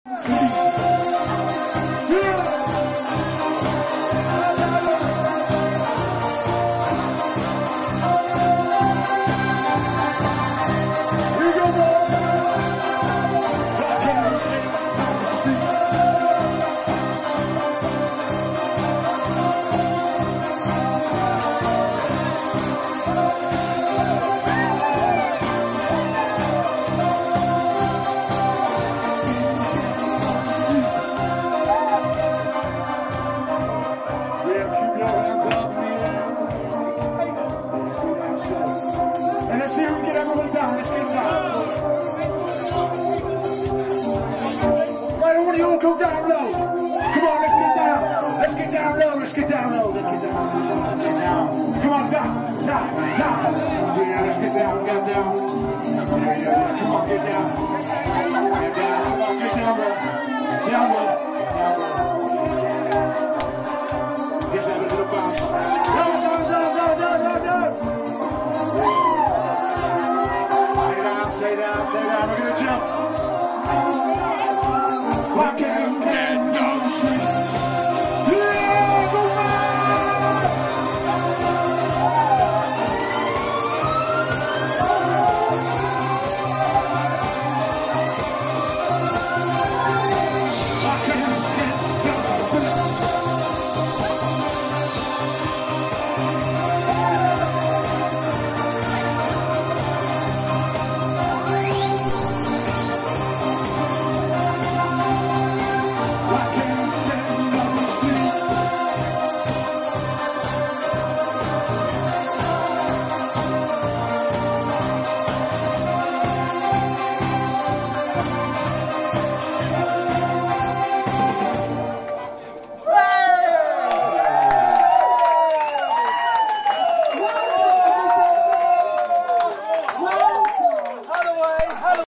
Go down low. Come on, let's get down. Let's get down low. Let's get down low. Let's get down. Get down. Come on, down, down, down. Yeah, let's get down. Get down. Yeah. Come on, get down.